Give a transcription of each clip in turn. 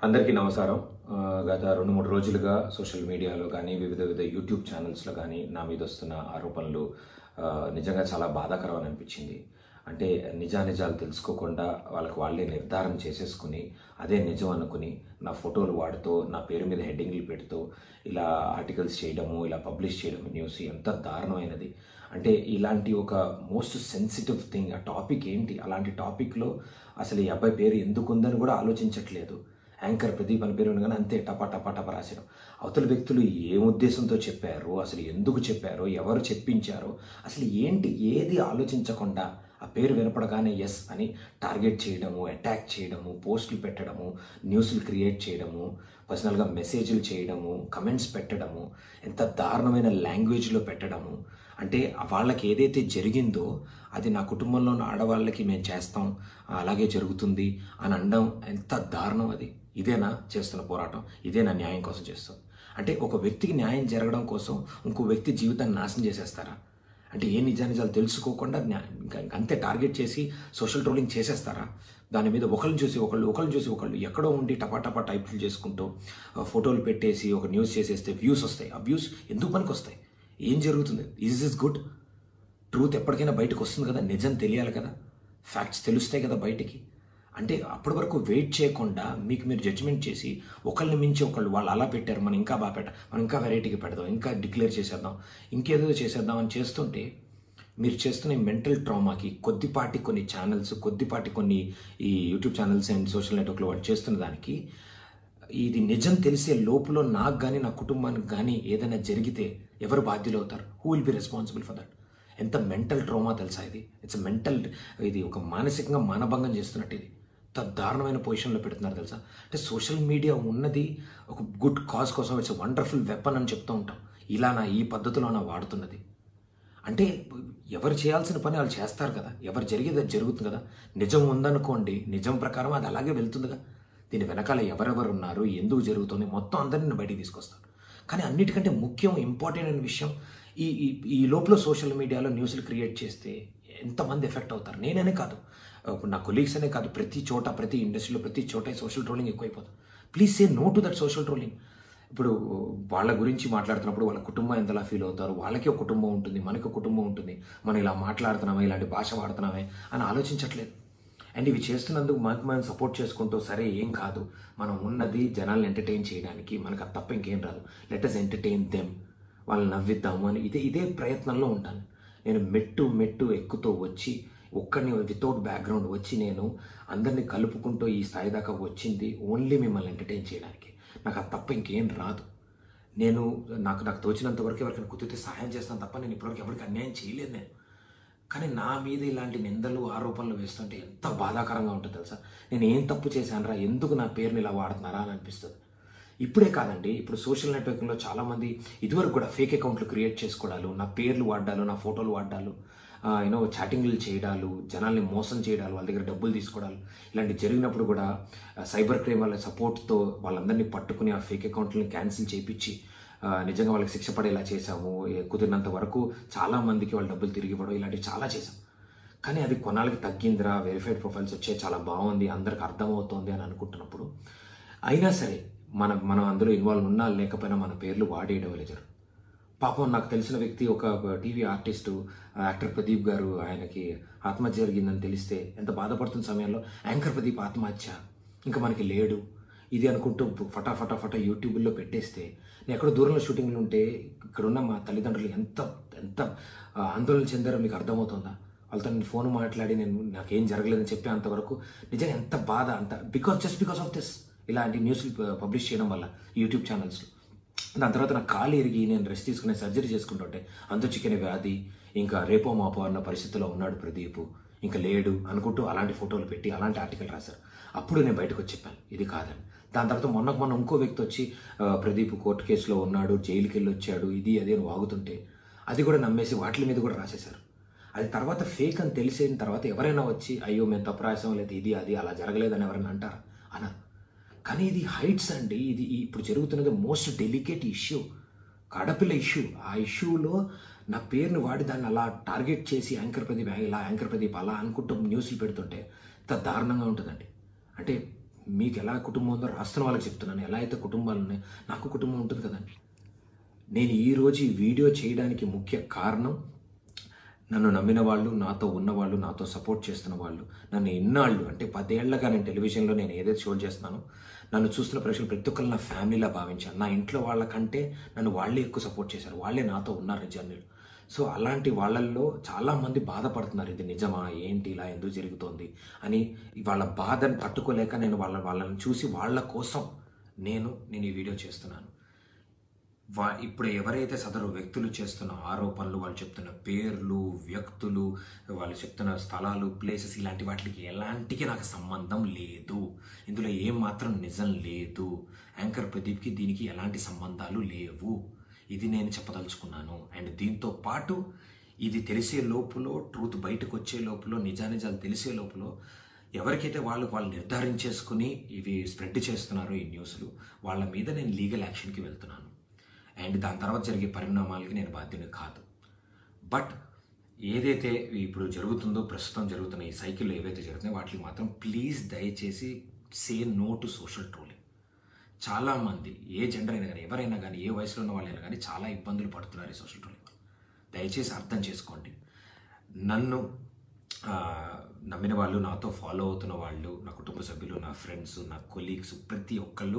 అందరికీ నమస్కారం. గత 2-3 రోజులుగా సోషల్ మీడియాలో కానీ వివిధ యూట్యూబ్ ఛానల్స్లో కానీ నా మీద వస్తున్న ఆరోపణలు నిజంగా చాలా బాధాకరం అని అనిపించింది. అంటే నిజాలు తెలుసుకోకుండా వాళ్ళే నిర్ధారణ చేసేసుకుని అదే నిజం అనుకుని నా ఫోటోలు వాడుతూ నా పేరు మీద హెడ్డింగ్లు పెడుతూ ఇలా ఆర్టికల్స్ చేయడము, ఇలా పబ్లిష్ చేయడం న్యూస్ ఎంత దారుణమైనది. అంటే ఇలాంటి ఒక మోస్ట్ సెన్సిటివ్ థింగ్, ఆ టాపిక్ ఏంటి, అలాంటి టాపిక్లో అసలు ఈ అబ్బాయి పేరు ఎందుకు ఉందని కూడా ఆలోచించట్లేదు. యాంకర్ ప్రదీప్ అని పేరు ఉండగానే అంతే టపా రాసేయడం. అవతల వ్యక్తులు ఏం ఉద్దేశంతో చెప్పారో, అసలు ఎందుకు చెప్పారో, ఎవరు చెప్పించారో, అసలు ఏంటి ఏది ఆలోచించకుండా ఆ పేరు వినపడగానే ఎస్ అని టార్గెట్ చేయడము, అటాక్ చేయడము, పోస్టులు పెట్టడము, న్యూస్లు క్రియేట్ చేయడము, పర్సనల్గా మెసేజ్లు చేయడము, కమెంట్స్ పెట్టడము, ఎంత దారుణమైన లాంగ్వేజ్లో పెట్టడము. అంటే వాళ్ళకి ఏదైతే జరిగిందో అది నా కుటుంబంలో ఉన్న ఆడవాళ్ళకి మేము చేస్తాం, అలాగే జరుగుతుంది అని అనడం ఎంత దారుణం. అది ఇదేనా చేస్తున్న పోరాటం? ఇదేనా న్యాయం కోసం చేస్తాం? అంటే ఒక వ్యక్తికి న్యాయం జరగడం కోసం ఇంకో వ్యక్తి జీవితాన్ని నాశనం చేసేస్తారా? అంటే ఏ నిజాలు తెలుసుకోకుండా అంతే టార్గెట్ చేసి సోషల్ ట్రోలింగ్ చేసేస్తారా? దాని మీద ఒకళ్ళని చూసి ఒకళ్ళు ఎక్కడో ఉండి టపా టైప్లు చేసుకుంటూ ఫోటోలు పెట్టేసి ఒక న్యూస్ చేసేస్తే వ్యూస్ వస్తాయి. ఆ వ్యూస్ ఎందుకు పనికి వస్తాయి? ఏం జరుగుతుంది? Is good? ట్రూత్ ఎప్పటికైనా బయటకు వస్తుంది కదా, నిజం తెలియాలి కదా, ఫ్యాక్ట్స్ తెలుస్తాయి కదా బయటికి. అంటే అప్పటి వరకు వెయిట్ చేయకుండా మీరు జడ్జిమెంట్ చేసి ఒకళ్ళని మించి ఒకళ్ళు వాళ్ళు అలా పెట్టారు, మనం ఇంకా బాగా మనం ఇంకా వెరైటీగా పెడదాం, ఇంకా డిక్లేర్ చేసేద్దాం, ఇంకేదో చేసేద్దాం అని చేస్తుంటే మీరు చేస్తున్న మెంటల్ ట్రామాకి కొద్దిపాటి కొన్ని ఛానల్స్, కొద్దిపాటి కొన్ని ఈ యూట్యూబ్ ఛానల్స్ అండ్ సోషల్ నెట్వర్క్లో వాళ్ళు చేస్తున్న దానికి ఇది నిజం తెలిసే లోపల నాకు కానీ నా కుటుంబానికి కానీ ఏదైనా జరిగితే ఎవరు బాధ్యులు అవుతారు? Who will be responsible for that? ఎంత మెంటల్ ట్రామా తెలుసా ఇది? ఇది ఒక మానసికంగా మానభంగం చేస్తున్నట్టు. ఇది ఎంత దారుణమైన పొజిషన్లో పెడుతున్నారు తెలుసా? అంటే సోషల్ మీడియా ఉన్నది ఒక గుడ్ కాజ్ కోసం, ఇట్స్ వండర్ఫుల్ వెపన్ అని చెప్తూ ఉంటాం. ఈ పద్ధతిలో వాడుతున్నది. అంటే ఎవరు చేయాల్సిన పని వాళ్ళు చేస్తారు కదా, ఎవరు జరిగేది అది జరుగుతుంది కదా. నిజం ఉందనుకోండి, నిజం ప్రకారం అది అలాగే వెళ్తుందిగా. దీని వెనకాల ఎవరెవరు ఉన్నారు, ఎందుకు జరుగుతుంది, మొత్తం అందరిని బయటికి తీసుకొస్తారు. కానీ అన్నిటికంటే ముఖ్యం, ఇంపార్టెంట్ అయిన విషయం, ఈ లోపల సోషల్ మీడియాలో న్యూస్లు క్రియేట్ చేస్తే ఎంతమంది ఎఫెక్ట్ అవుతారు? నేనే కాదు, నా కొలీగ్స్ అనే కాదు, ప్రతి చోట, ప్రతి ఇండస్ట్రీలో, ప్రతి చోట సోషల్ ట్రోలింగ్ ఎక్కువైపోతుంది. Please say no to that social trolling. ఇప్పుడు వాళ్ళ గురించి మాట్లాడుతున్నప్పుడు వాళ్ళ కుటుంబం ఎంతలా ఫీల్ అవుతారు? వాళ్ళకి ఒక కుటుంబం ఉంటుంది, మనకి ఒక కుటుంబం ఉంటుంది. మనం ఇలా మాట్లాడుతున్నామే, ఇలాంటి భాష వాడుతున్నామే అని ఆలోచించట్లేదు. అండ్ ఇవి చేస్తున్నందుకు మనం సపోర్ట్ చేసుకుంటూ సరే ఏం కాదు, మనం ఉన్నది జనాలను ఎంటర్టైన్ చేయడానికి, మనకు అది తప్ప ఇంకేం రాదు, లెట్ అస్ ఎంటర్టైన్ దెమ్, వాళ్ళని నవ్విద్దాము అని ఇదే ప్రయత్నంలో ఉంటాను నేను. మెట్టు ఎక్కుతూ వచ్చి ఒక్కడిని వితౌట్ బ్యాక్గ్రౌండ్ వచ్చి నేను అందరినీ కలుపుకుంటూ ఈ స్థాయి దాకా వచ్చింది ఓన్లీ మిమ్మల్ని ఎంటర్టైన్ చేయడానికి. నాకు అది తప్ప ఇంకేం రాదు. నాకు తోచినంత వరకు ఎవరికైనా కుదిరితే సహాయం చేస్తాను తప్ప నేను ఇప్పటివరకు ఎవరికి అన్యాయం చేయలేదు నేను. కానీ నా మీద ఇలాంటి నిందలు, ఆరోపణలు వేస్తుంటే ఎంత బాధాకరంగా ఉంటుంది తెలుసా? నేను ఏం తప్పు చేశానరా, ఎందుకు నా పేరుని ఇలా వాడుతున్నారా అని అనిపిస్తుంది. ఇప్పుడే కాదండి, ఇప్పుడు సోషల్ నెట్వర్కింగ్లో చాలామంది ఇదివరకు కూడా ఫేక్ అకౌంట్లు క్రియేట్ చేసుకోవడాలు, నా పేర్లు వాడాలు, నా ఫోటోలు వాడాలు, చాటింగ్లు చేయడాలు, జనాల్ని మోసం చేయడాలు, వాళ్ళ దగ్గర డబ్బులు తీసుకోవడాలు, ఇలాంటి జరిగినప్పుడు కూడా సైబర్ క్రైమ్ వాళ్ళ సపోర్ట్తో వాళ్ళందరినీ పట్టుకుని ఆ ఫేక్ అకౌంట్లని క్యాన్సిల్ చేయించి నిజంగా వాళ్ళకి శిక్ష పడేలా చేశాము. కుదిరినంత వరకు చాలామందికి వాళ్ళు డబ్బులు తిరిగి ఇవ్వడం, ఇలాంటివి చాలా చేశాం. కానీ అది కొన్నాళ్ళకి తగ్గిందిరా, వెరిఫైడ్ ప్రొఫైల్స్ వచ్చే చాలా బాగుంది, అందరికి అర్థమవుతోంది అని అనుకుంటున్నప్పుడు అయినా సరే మనం అందులో ఇన్వాల్వ్ ఉన్నా లేకపోయినా మన పేర్లు వాడేయడం లేదు. పాపం నాకు తెలిసిన వ్యక్తి, ఒక టీవీ ఆర్టిస్టు, యాక్టర్ ప్రదీప్ గారు, ఆయనకి ఆత్మహత్య జరిగిందని తెలిస్తే ఎంత బాధపడుతున్న సమయంలో యాంకర్ ప్రదీప్ ఆత్మహత్య, ఇంకా మనకి లేడు ఇది అనుకుంటూ ఫటా యూట్యూబ్లో పెట్టేస్తే, నేను ఎక్కడో దూరంలో షూటింగ్లు ఉంటే ఇక్కడున్న మా తల్లిదండ్రులు ఎంత ఆందోళన చెందారో మీకు అర్థమవుతుందా? వాళ్ళతో నేను ఫోన్ మాట్లాడి నాకేం జరగలేదని చెప్పే అంతవరకు నిజంగా ఎంత బాధ, అంత బికాస్ ఆఫ్ దిస్, ఇలాంటి న్యూస్లు పబ్లిష్ చేయడం వల్ల యూట్యూబ్ ఛానల్స్లో. దాని తర్వాత నాకు కాలు ఎరిగి నేను రెస్ట్ తీసుకునే సర్జరీ చేసుకుంటుంటే అంత చికెన్ వ్యాధి, ఇంకా రేపో మాపో అన్న పరిస్థితిలో ఉన్నాడు ప్రదీప్, ఇంకా లేడు అనుకుంటూ అలాంటి ఫోటోలు పెట్టి అలాంటి ఆర్టికల్ రాశారు. అప్పుడు నేను బయటకు వచ్చి చెప్పాను ఇది కాదని. దాని తర్వాత మొన్న ఇంకో వ్యక్తి వచ్చి ప్రదీప్ కోర్టు కేసులో ఉన్నాడు, జైలుకి వెళ్ళి వచ్చాడు, ఇది అదే అని వాగుతుంటే అది కూడా నమ్మేసి వాటి మీద కూడా రాసేశారు. అది తర్వాత ఫేక్ అని తెలిసిన తర్వాత ఎవరైనా వచ్చి అయ్యో మేము తప్పు రాసాం, లేదా ఇది అది అలా జరగలేదని ఎవరైనా అంటారా? అన్నారు. కానీ ఇది హైట్స్ అండి. ఇది ఇప్పుడు జరుగుతున్నది మోస్ట్ డెలికేట్ ఇష్యూ, ఆడపిల్ల ఇష్యూ. ఆ ఇష్యూలో నా పేరుని వాడి దాన్ని అలా టార్గెట్ చేసి యాంకర్ ప్రదీప్ అలా అనుకుంటూ న్యూస్లు పెడుతుంటే ఎంత దారుణంగా ఉంటుందండి. అంటే మీకు ఎలా కుటుంబం ఉందో రాస్తున్న వాళ్ళకి చెప్తున్నాను. ఎలా అయితే కుటుంబాలు ఉన్నాయి, నాకు కుటుంబం ఉంటుంది కదండి. నేను ఈరోజు ఈ వీడియో చేయడానికి ముఖ్య కారణం, నన్ను నమ్మిన వాళ్ళు, నాతో ఉన్నవాళ్ళు, నాతో సపోర్ట్ చేస్తున్న వాళ్ళు, నన్ను ఎన్నాళ్ళు అంటే 10 ఏళ్లుగా నేను టెలివిజన్లో నేను ఏదైతే షో చేస్తున్నానో, నన్ను చూస్తున్న ప్రజలు ప్రతి ఒక్కరు నా ఫ్యామిలీలా భావించాను. నా ఇంట్లో వాళ్ళకంటే నన్ను వాళ్ళే ఎక్కువ సపోర్ట్ చేశారు. వాళ్ళే నాతో ఉన్నారు జర్నీలో. సో అలాంటి వాళ్ళల్లో చాలామంది బాధపడుతున్నారు, ఇది నిజమా, ఏంటి, ఇలా ఎందుకు జరుగుతోంది అని. వాళ్ళ బాధను తట్టుకోలేక నేను వాళ్ళని చూసి వాళ్ళ కోసం నేను ఈ వీడియో చేస్తున్నాను. ఇప్పుడు ఎవరైతే సదరు వ్యక్తులు చేస్తున్న ఆరోపణలు, వాళ్ళు చెప్తున్న పేర్లు, వ్యక్తులు, వాళ్ళు చెప్తున్న స్థలాలు, ప్లేసెస్, ఇలాంటి వాటికి ఎలాంటికి నాకు సంబంధం లేదు. ఇందులో ఏం మాత్రం నిజం లేదు. యాంకర్ ప్రదీప్కి దీనికి ఎలాంటి సంబంధాలు లేవు. ఇది నేను చెప్పదలుచుకున్నాను. అండ్ దీంతో పాటు ఇది తెలిసే లోపల, ట్రూత్ బయటకు వచ్చే లోపల, నిజానిజాలు తెలిసే లోపల ఎవరికైతే వాళ్ళు నిర్ధారించేసుకుని ఇవి స్ప్రెడ్ చేస్తున్నారో ఈ న్యూస్లు, వాళ్ళ మీద నేను లీగల్ యాక్షన్కి వెళ్తున్నాను. అండ్ దాని తర్వాత జరిగే పరిణామాలకి నేను బాధ్యుని కాదు. బట్ ఏదైతే ఇప్పుడు జరుగుతుందో, ప్రస్తుతం జరుగుతున్న ఈ సైకిల్లో ఏవైతే జరుగుతున్నాయో వాటికి మాత్రం ప్లీజ్ దయచేసి say no to social trolling. చాలామంది ఏ జెండర్ అయినా కానీ, ఎవరైనా కానీ, ఏ వయసులో ఉన్న వాళ్ళైనా కానీ చాలా ఇబ్బందులు పడుతున్నారు ఈ సోషల్ ట్రోలింగ్. దయచేసి అర్థం చేసుకోండి. నన్ను నమ్మిన వాళ్ళు, నాతో ఫాలో అవుతున్న వాళ్ళు, నా కుటుంబ సభ్యులు, నా ఫ్రెండ్స్, నా కొలీగ్స్, ప్రతి ఒక్కళ్ళు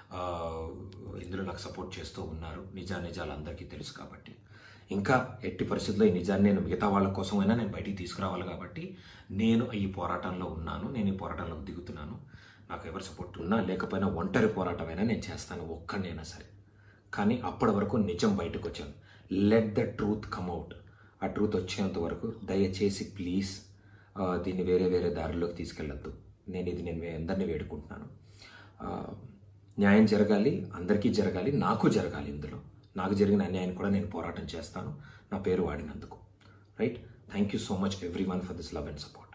ఇందులో నాకు సపోర్ట్ చేస్తూ ఉన్నారు. నిజాలు అందరికీ తెలుసు కాబట్టి, ఇంకా ఎట్టి పరిస్థితుల్లో ఈ నిజాన్ని నేను మిగతా వాళ్ళ కోసమైనా నేను బయటికి తీసుకురావాలి కాబట్టి నేను ఈ పోరాటంలో ఉన్నాను. నేను ఈ పోరాటంలోకి దిగుతున్నాను. నాకు ఎవరు సపోర్ట్ ఉన్నా లేకపోయినా ఒంటరి పోరాటమైనా నేను చేస్తాను, ఒక్కనైనా సరే. కానీ అప్పటి వరకు నిజం బయటకు వచ్చాను. Let the truth come out. ఆ ట్రూత్ వచ్చేంత వరకు దయచేసి ప్లీజ్ దీన్ని వేరే దారిలోకి తీసుకెళ్ళొద్దు. నేను అందరినీ వేడుకుంటున్నాను. న్యాయం జరగాలి, అందరికీ జరగాలి, నాకు జరగాలి. ఇందులో నాకు జరిగిన అన్యాయం కూడా నేను పోరాటం చేస్తాను, నా పేరు వాడినందుకు. Right? Thank you so much everyone for this love and support.